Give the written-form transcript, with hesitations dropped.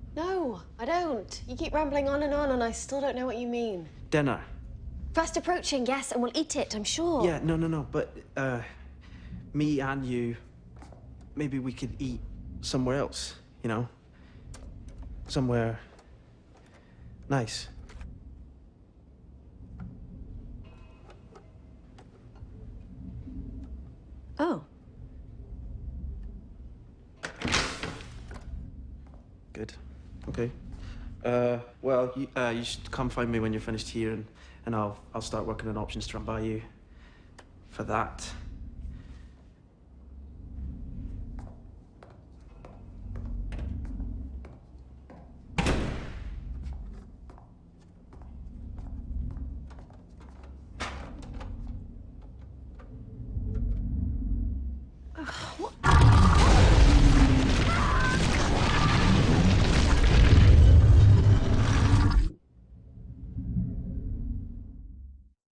No, I don't. You keep rambling on, and I still don't know what you mean. Dinner. Fast approaching, yes, and we'll eat it, I'm sure. Yeah, no, but, me and you, maybe we could eat somewhere else, you know? Somewhere nice. Oh. Good. Okay. Well, you should come find me when you're finished here, and I'll start working on options to run by you for that.